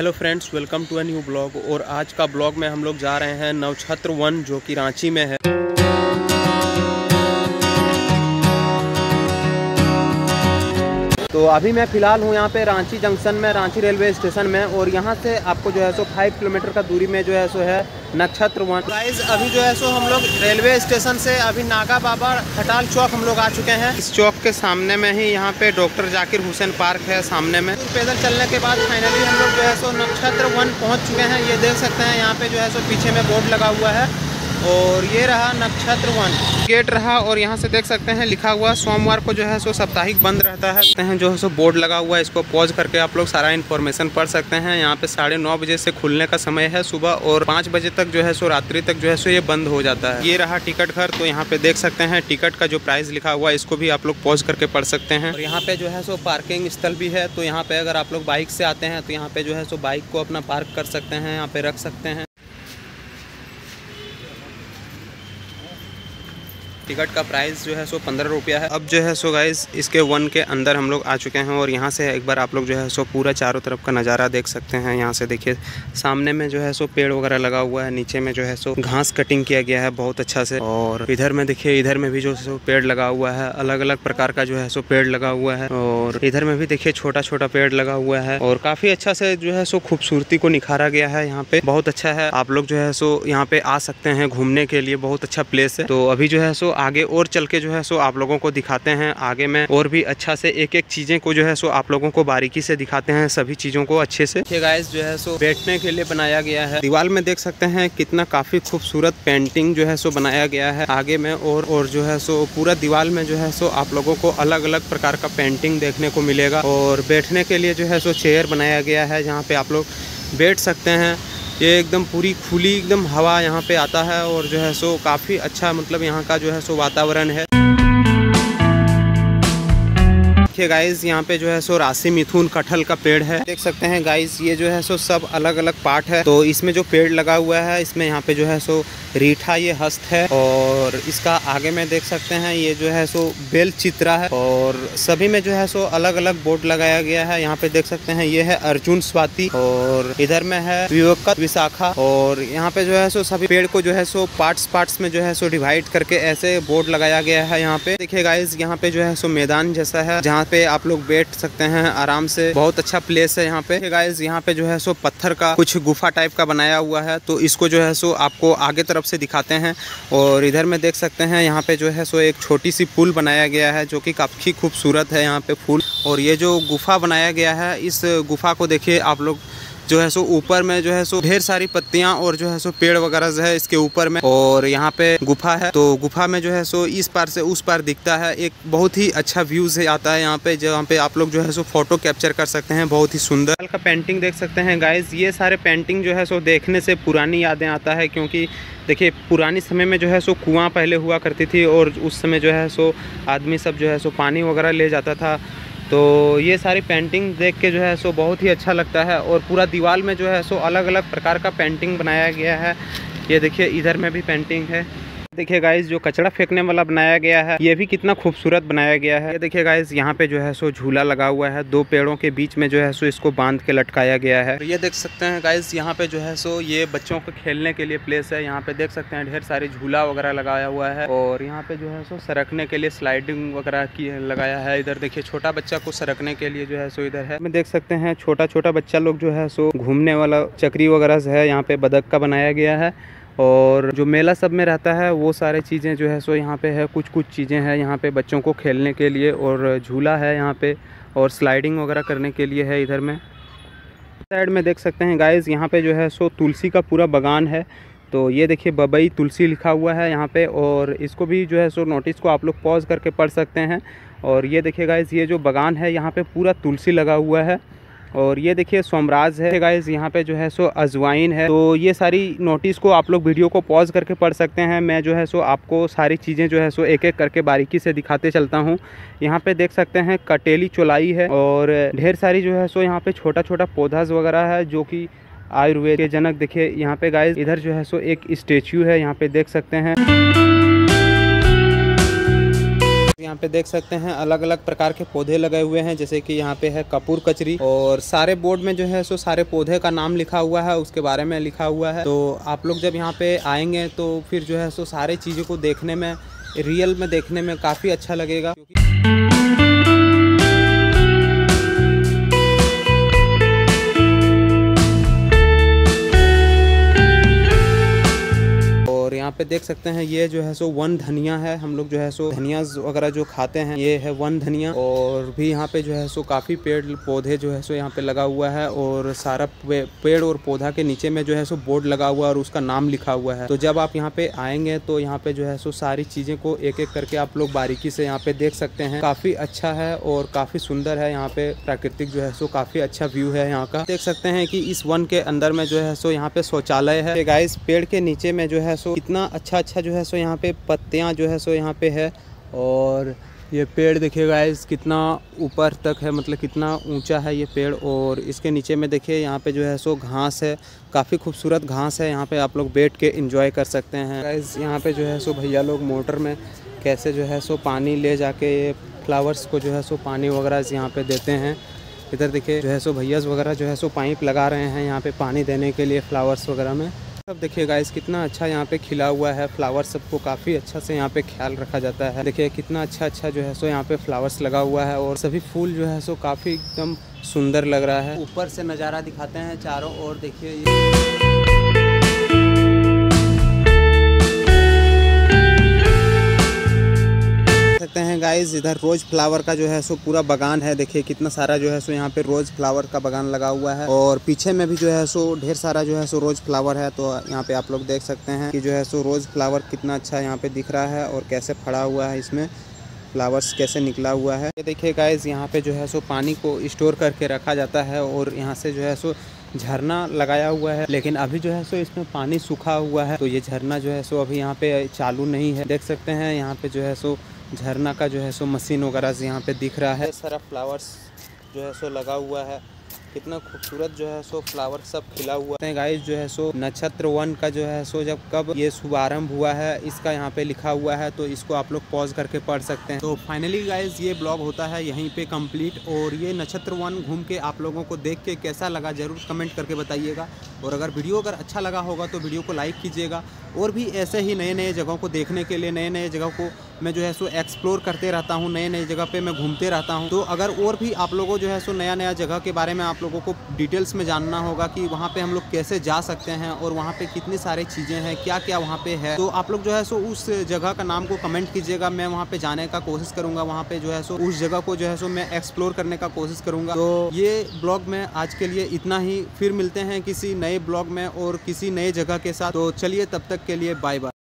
Hello friends, welcome to a new blog. और आज का ब्लॉग में हम लोग जा रहे हैं नवछत्र वन, जो कि रांची में है। तो अभी मैं फ़िलहाल हूँ यहाँ पे रांची जंक्शन में, रांची रेलवे स्टेशन में। और यहाँ से आपको जो है सो 5 किलोमीटर का दूरी में जो है सो है नक्षत्र वन। गाइस अभी जो है सो हम लोग रेलवे स्टेशन से अभी नागा बाबा खटाल चौक हम लोग आ चुके हैं। इस चौक के सामने में ही यहाँ पे डॉक्टर जाकिर हुसैन पार्क है सामने में। पैदल चलने के बाद फाइनली हम लोग जो है सो नक्षत्र वन पहुँच चुके हैं। ये देख सकते हैं यहाँ पे जो है सो पीछे में बोर्ड लगा हुआ है और ये रहा नक्षत्र वन गेट रहा। और यहाँ से देख सकते हैं लिखा हुआ सोमवार को जो है सो साप्ताहिक बंद रहता है। जो है सो बोर्ड लगा हुआ है, इसको पॉज करके आप लोग सारा इन्फॉर्मेशन पढ़ सकते हैं। यहाँ पे 9:30 बजे से खुलने का समय है सुबह, और 5 बजे तक जो है सो रात्रि तक जो है सो ये बंद हो जाता है। ये रहा टिकट घर। तो यहाँ पे देख सकते हैं टिकट का जो प्राइस लिखा हुआ है, इसको भी आप लोग पॉज करके पढ़ सकते हैं। और यहाँ पे जो है सो पार्किंग स्थल भी है। तो यहाँ पे अगर आप लोग बाइक से आते हैं तो यहाँ पे जो है सो बाइक को अपना पार्क कर सकते हैं, यहाँ पे रख सकते हैं। टिकट का प्राइस जो है सो 15 रुपया है। अब जो है सो गाइस इसके वन के अंदर हम लोग आ चुके हैं। और यहाँ से एक बार आप लोग जो है सो पूरा चारों तरफ का नज़ारा देख सकते हैं। यहाँ से देखिए सामने में जो है सो पेड़ वगैरह लगा हुआ है, नीचे में जो है सो घास कटिंग किया गया है बहुत अच्छा से। और इधर में देखिए, इधर में भी जो है सो पेड़ लगा हुआ है, अलग अलग प्रकार का जो है सो पेड़ लगा हुआ है। और इधर में भी देखिए छोटा छोटा पेड़ लगा हुआ है, और काफ़ी अच्छा से जो है सो खूबसूरती को निखारा गया है। यहाँ पे बहुत अच्छा है। आप लोग जो है सो यहाँ पे आ सकते हैं घूमने के लिए, बहुत अच्छा प्लेस है। तो अभी जो है सो आगे और चल के जो है सो आप लोगों को दिखाते हैं आगे में, और भी अच्छा से एक एक चीजें को जो है सो आप लोगों को बारीकी से दिखाते हैं, सभी चीजों को अच्छे से। ये गाइस जो है सो बैठने के लिए बनाया गया है। दीवार में देख सकते हैं कितना काफी खूबसूरत पेंटिंग जो है सो बनाया गया है आगे में। और जो है सो पूरा दीवार में जो है सो आप लोगों को अलग अलग प्रकार का पेंटिंग देखने को मिलेगा। और बैठने के लिए जो है सो चेयर बनाया गया है, जहाँ पे आप लोग बैठ सकते हैं। ये एकदम पूरी खुली एकदम हवा यहाँ पे आता है, और जो है सो काफ़ी अच्छा मतलब यहाँ का जो है सो वातावरण है। देखिए गाइस यहाँ पे जो है सो राशि मिथुन कटहल का पेड़ है, देख सकते हैं गाइस। ये जो है सो सब अलग अलग पार्ट है। तो इसमें जो पेड़ लगा हुआ है, इसमें यहाँ पे जो है सो रीठा ये हस्त है। और इसका आगे में देख सकते हैं ये जो है सो बेल चित्रा है। और सभी में जो है सो अलग अलग बोर्ड लगाया गया है। यहाँ पे देख सकते हैं ये है अर्जुन स्वाति, और इधर में है विवेक विशाखा। और यहाँ पे जो है सो सभी पेड़ को जो है सो पार्ट्स में जो है सो डिवाइड करके ऐसे बोर्ड लगाया गया है। यहाँ पे देखिए गाइस, यहाँ पे जो है सो मैदान जैसा है, जहाँ पे आप लोग बैठ सकते हैं आराम से। बहुत अच्छा प्लेस है यहाँ पे गाइस। यहाँ पे जो है सो पत्थर का कुछ गुफा टाइप का बनाया हुआ है, तो इसको जो है सो आपको आगे तरफ से दिखाते हैं। और इधर में देख सकते हैं यहाँ पे जो है सो एक छोटी सी पुल बनाया गया है, जो कि काफी खूबसूरत है यहाँ पे फूल। और ये जो गुफा बनाया गया है, इस गुफा को देखिए आप लोग जो है सो ऊपर में जो है सो ढेर सारी पत्तियां और जो है सो पेड़ वगैरह जो है इसके ऊपर में। और यहाँ पे गुफा है, तो गुफा में जो है सो इस पार से उस पार दिखता है। एक बहुत ही अच्छा व्यू से आता है यहाँ पे, जहाँ पे आप लोग जो है सो फोटो कैप्चर कर सकते हैं। बहुत ही सुंदर का पेंटिंग देख सकते हैं गाइज। ये सारे पेंटिंग जो है सो देखने से पुरानी यादें आता है, क्योंकि देखिए पुरानी समय में जो है सो कुआं पहले हुआ करती थी, और उस समय जो है सो आदमी सब जो है सो पानी वगैरह ले जाता था। तो ये सारी पेंटिंग देख के जो है सो बहुत ही अच्छा लगता है। और पूरा दीवार में जो है सो अलग अलग प्रकार का पेंटिंग बनाया गया है। ये देखिए इधर में भी पेंटिंग है। देखिए गाइस जो कचरा फेंकने वाला बनाया गया है, ये भी कितना खूबसूरत बनाया गया है। ये देखिए गाइस यहाँ पे जो है सो झूला लगा हुआ है, 2 पेड़ों के बीच में जो है सो इसको बांध के लटकाया गया है। ये देख सकते हैं गाइस यहाँ पे जो है सो ये बच्चों को खेलने के लिए प्लेस है। यहाँ पे देख सकते हैं ढेर सारे झूला वगैरह लगाया हुआ है। और यहाँ पे जो है सो सरकने के लिए स्लाइडिंग वगैरह की लगाया है। इधर देखिए छोटा बच्चा को सरकने के लिए जो है सो इधर है। देख सकते हैं छोटा छोटा बच्चा लोग जो है सो घूमने वाला चक्री वगैरह है, यहाँ पे बतख का बनाया गया है। और जो मेला सब में रहता है वो सारे चीज़ें जो है सो यहाँ पे है। कुछ चीज़ें हैं यहाँ पे बच्चों को खेलने के लिए, और झूला है यहाँ पे, और स्लाइडिंग वगैरह करने के लिए है। इधर में साइड में देख सकते हैं गाइस यहाँ पे जो है सो तुलसी का पूरा बागान है। तो ये देखिए बबई तुलसी लिखा हुआ है यहाँ पे, और इसको भी जो है सो नोटिस को आप लोग पॉज करके पढ़ सकते हैं। और ये देखिए गाइस ये जो बागान है यहाँ पे पूरा तुलसी लगा हुआ है। और ये देखिए सोमराज है गाइस, यहाँ पे जो है सो अजवाइन है। तो ये सारी नोटिस को आप लोग वीडियो को पॉज करके पढ़ सकते हैं। मैं जो है सो आपको सारी चीज़ें जो है सो एक एक करके बारीकी से दिखाते चलता हूँ। यहाँ पे देख सकते हैं कटेली चौलाई है, और ढेर सारी जो है सो यहाँ पे छोटा छोटा पौधा वगैरह है, जो कि आयुर्वेद के जनक। देखिए यहाँ पे गाइस इधर जो है सो एक स्टेच्यू है, यहाँ पे देख सकते हैं। यहाँ पे देख सकते हैं अलग अलग प्रकार के पौधे लगे हुए हैं, जैसे कि यहाँ पे है कपूर कचरी, और सारे बोर्ड में जो है सो सारे पौधे का नाम लिखा हुआ है, उसके बारे में लिखा हुआ है। तो आप लोग जब यहाँ पे आएंगे तो फिर जो है सो सारे चीज़ों को देखने में, रियल में देखने में काफ़ी अच्छा लगेगा। यहाँ पे देख सकते हैं ये जो है सो वन धनिया है। हम लोग जो है सो धनिया वगैरह जो खाते हैं ये है वन धनिया। और भी यहाँ पे जो है सो काफ़ी पेड़ पौधे जो है सो यहाँ पे लगा हुआ है, और सारा पेड़ और पौधा के नीचे में जो है सो बोर्ड लगा हुआ है और उसका नाम लिखा हुआ है। तो जब आप यहाँ पे आएंगे तो यहाँ पे जो है सो सारी चीज़ें को एक एक करके आप लोग बारीकी से यहाँ पे देख सकते हैं। काफ़ी अच्छा है और काफ़ी सुंदर है। यहाँ पे प्राकृतिक जो है सो काफ़ी अच्छा व्यू है यहाँ का। देख सकते हैं कि इस वन के अंदर में जो है सो यहाँ पे शौचालय है। गाइस पेड़ के नीचे में जो है सो इतना अच्छा जो है सो यहाँ पे पत्तियाँ जो है सो यहाँ पे है, और ये पेड़ देखिए गाइस कितना ऊपर तक है, मतलब कितना ऊंचा है ये पेड़। और इसके नीचे में देखिए यहाँ पे जो है सो घास है, काफ़ी खूबसूरत घास है। यहाँ पे आप लोग बैठ के एंजॉय कर सकते हैं। गाइस यहाँ पे जो है सो भैया लोग मोटर में कैसे जो है सो पानी ले जाके ये फ्लावर्स को जो है सो पानी वगैरह यहाँ पे देते हैं। इधर देखिए जो है सो भैया वगैरह जो है सो पाइप लगा रहे हैं यहाँ पे पानी देने के लिए फ्लावर्स वगैरह में। अब देखिए गाइस कितना अच्छा यहाँ पे खिला हुआ है फ्लावर, सबको काफ़ी अच्छा से यहाँ पे ख्याल रखा जाता है। देखिए कितना अच्छा जो है सो यहाँ पे फ्लावर्स लगा हुआ है, और सभी फूल जो है सो काफ़ी एकदम सुंदर लग रहा है। ऊपर से नज़ारा दिखाते हैं चारों ओर, देखिए सकते हैं गाइस इधर रोज फ्लावर का जो है सो पूरा बागान है। देखिए कितना सारा जो है सो यहाँ पे रोज फ्लावर का बागान लगा हुआ है, और पीछे में भी जो है सो ढेर सारा जो है सो रोज फ्लावर है। तो यहाँ पे आप लोग देख सकते हैं कि जो है सो रोज फ्लावर कितना अच्छा यहाँ पे दिख रहा है, और कैसे फड़ा हुआ है, इसमें फ्लावर्स कैसे निकला हुआ है। ये देखिए गाइस यहाँ पे जो है सो पानी को स्टोर करके रखा जाता है, और यहाँ से जो है सो झरना लगाया हुआ है, लेकिन अभी जो है सो इसमें पानी सूखा हुआ है, तो ये झरना जो है सो अभी यहाँ पे चालू नहीं है। देख सकते हैं यहाँ पे जो है सो झरना का जो है सो मशीन वगैरह यहाँ पे दिख रहा है। सारा फ्लावर्स जो है सो लगा हुआ है, कितना खूबसूरत जो है सो फ्लावर सब खिला हुआ है। गाइस जो है सो नक्षत्र वन का जो है सो जब कब ये शुभारंभ हुआ है इसका यहाँ पे लिखा हुआ है, तो इसको आप लोग पॉज करके पढ़ सकते हैं। तो फाइनली गाइस ये ब्लॉग होता है यहीं पे कंप्लीट, और ये नक्षत्र वन घूम के आप लोगों को देख के कैसा लगा जरूर कमेंट करके बताइएगा। और अगर वीडियो अच्छा लगा होगा तो वीडियो को लाइक कीजिएगा, और भी ऐसे ही नए जगहों को देखने के लिए नए जगह को मैं जो है सो एक्सप्लोर करते रहता हूँ, नए जगह पे मैं घूमते रहता हूँ। तो अगर और भी आप लोगों को जो है सो नया जगह के बारे में आप लोगों को डिटेल्स में जानना होगा कि वहाँ पे हम लोग कैसे जा सकते हैं, और वहाँ पे कितनी सारी चीज़ें हैं, क्या वहाँ पे है, तो आप लोग जो है सो उस जगह का नाम को कमेंट कीजिएगा। मैं वहाँ पे जाने का कोशिश करूँगा, वहाँ पे जो है सो उस जगह को जो है सो मैं एक्सप्लोर करने का कोशिश करूँगा। तो ये ब्लॉग में आज के लिए इतना ही, फिर मिलते हैं किसी नए ब्लॉग में और किसी नए जगह के साथ। तो चलिए तब तक के लिए बाय बाय।